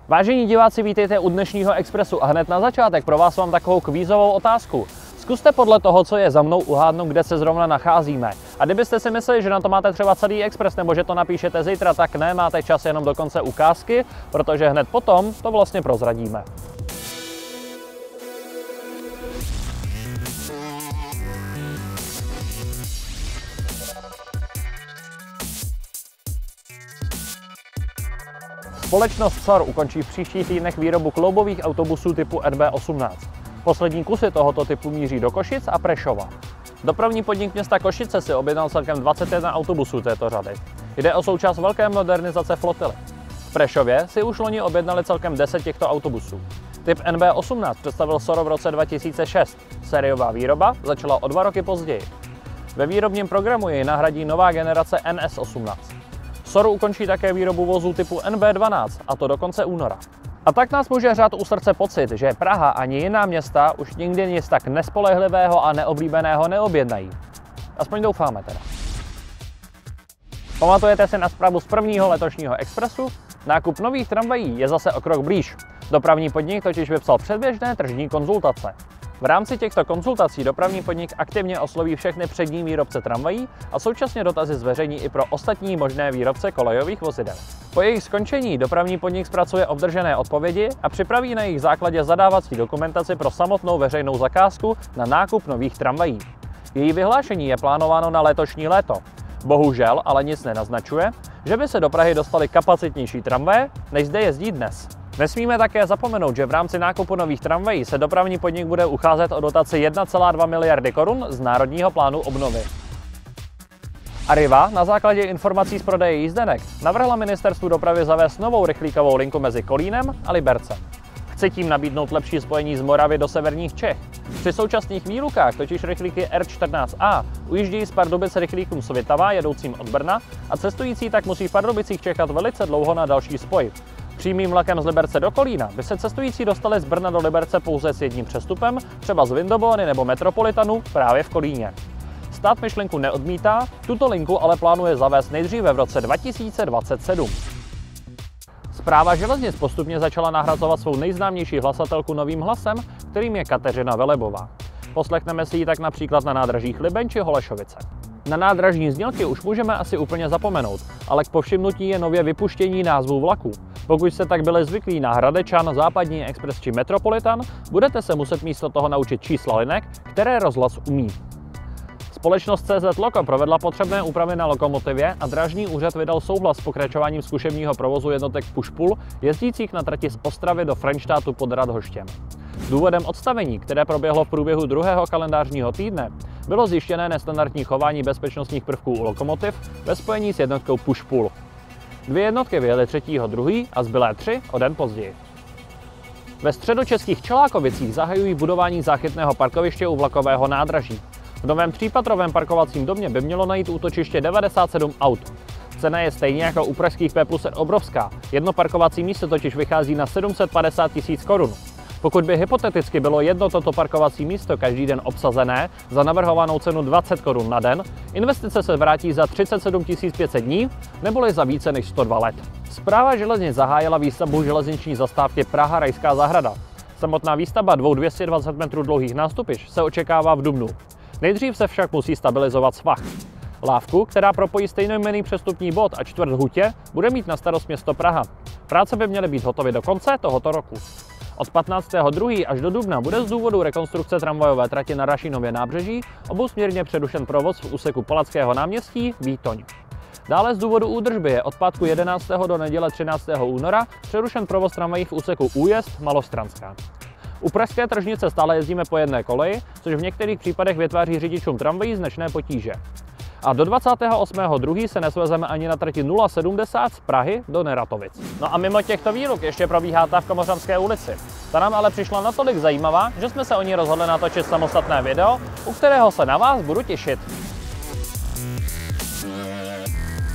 Vážení diváci, vítejte u dnešního Expressu a hned na začátek pro vás mám takovou kvízovou otázku. Zkuste podle toho, co je za mnou, uhádnout, kde se zrovna nacházíme. A kdybyste si mysleli, že na to máte třeba celý Express nebo že to napíšete zítra, tak ne, máte čas jenom do konce ukázky, protože hned potom to vlastně prozradíme. Společnost SOR ukončí v příštích týdnech výrobu kloubových autobusů typu NB18. Poslední kusy tohoto typu míří do Košic a Prešova. Dopravní podnik města Košice si objednal celkem 21 autobusů této řady. Jde o součást velké modernizace flotily. V Prešově si už loni objednali celkem 10 těchto autobusů. Typ NB18 představil SOR v roce 2006. Sériová výroba začala o 2 roky později. Ve výrobním programu jej nahradí nová generace NS18. SOR ukončí také výrobu vozů typu NB12, a to do konce února. A tak nás může hřát u srdce pocit, že Praha ani jiná města už nikdy nic tak nespolehlivého a neoblíbeného neobjednají. Aspoň doufáme teda. Pamatujete si na zprávu z prvního letošního Expressu? Nákup nových tramvají je zase o krok blíž. Dopravní podnik totiž vypsal předběžné tržní konzultace. V rámci těchto konzultací dopravní podnik aktivně osloví všechny přední výrobce tramvají a současně dotazy zveřejní i pro ostatní možné výrobce kolejových vozidel. Po jejich skončení dopravní podnik zpracuje obdržené odpovědi a připraví na jejich základě zadávací dokumentaci pro samotnou veřejnou zakázku na nákup nových tramvají. Její vyhlášení je plánováno na letošní léto. Bohužel ale nic nenaznačuje, že by se do Prahy dostaly kapacitnější tramvaje, než zde jezdí dnes. Nesmíme také zapomenout, že v rámci nákupu nových tramvají se dopravní podnik bude ucházet o dotaci 1,2 miliardy korun z Národního plánu obnovy. Arriva na základě informací z prodeje jízdenek navrhla ministerstvu dopravy zavést novou rychlíkovou linku mezi Kolínem a Libercem. Chce tím nabídnout lepší spojení z Moravy do severních Čech. Při současných výlukách totiž rychlíky R14A ujíždějí z Pardubic rychlíkům Svitava jedoucím od Brna a cestující tak musí v Pardubicích čekat velice dlouho na další spoj. Přímým vlakem z Liberce do Kolína by se cestující dostali z Brna do Liberce pouze s jedním přestupem, třeba z Vindobony nebo Metropolitanu právě v Kolíně. Stát myšlenku neodmítá, tuto linku ale plánuje zavést nejdříve v roce 2027. Správa železnic postupně začala nahrazovat svou nejznámější hlasatelku novým hlasem, kterým je Kateřina Velebová. Poslechneme si ji tak například na nádražích Libeň či Holešovice. Na nádražní znělky už můžeme asi úplně zapomenout, ale k povšimnutí je nově vypuštění názvů vlaků. Pokud jste tak byli zvyklí na Hradečan, Západní expres či Metropolitan, budete se muset místo toho naučit čísla linek, které rozhlas umí. Společnost CZ Loko provedla potřebné úpravy na lokomotivě a Drážní úřad vydal souhlas s pokračováním zkušebního provozu jednotek Push-Pull jezdících na trati z Ostravy do Frenštátu pod Radhoštěm. Důvodem odstavení, které proběhlo v průběhu 2. kalendářního týdne, bylo zjištěné nestandardní chování bezpečnostních prvků u lokomotiv ve spojení s jednotkou Push-Pull. 2 jednotky vyjely 3.2. a zbylé 3 o den později. Ve středočeských Čelákovicích zahajují budování záchytného parkoviště u vlakového nádraží. V novém 3patrovém parkovacím domě by mělo najít útočiště 97 aut. Cena je stejně jako u pražských P+R obrovská. Jedno parkovací místo totiž vychází na 750 000 korun. Pokud by hypoteticky bylo jedno toto parkovací místo každý den obsazené za navrhovanou cenu 20 korun na den, investice se vrátí za 37 500 dní, neboli za více než 102 let. Správa železnic zahájila výstavbu železniční zastávky Praha Rajská zahrada. Samotná výstavba 2 220 metrů dlouhých nástupišť se očekává v dubnu. Nejdřív se však musí stabilizovat svah. Lávku, která propojí stejnojmenný přestupní bod a čtvrt Hutě, bude mít na starost město Praha. Práce by měly být hotovy do konce tohoto roku. Od 15.2. až do dubna bude z důvodu rekonstrukce tramvajové trati na Rašínově nábřeží obousměrně přerušen provoz v úseku Palackého náměstí Výtoň. Dále z důvodu údržby je od pátku 11. do neděle 13. února přerušen provoz tramvají v úseku Újezd Malostranská. U pražské tržnice stále jezdíme po jedné koleji, což v některých případech vytváří řidičům tramvají značné potíže. A do 28.2. se nesvezeme ani na trati 070 z Prahy do Neratovic. No a mimo těchto výluk ještě probíhá ta v Komořanské ulici. Ta nám ale přišla natolik zajímavá, že jsme se o ní rozhodli natočit samostatné video, u kterého se na vás budu těšit.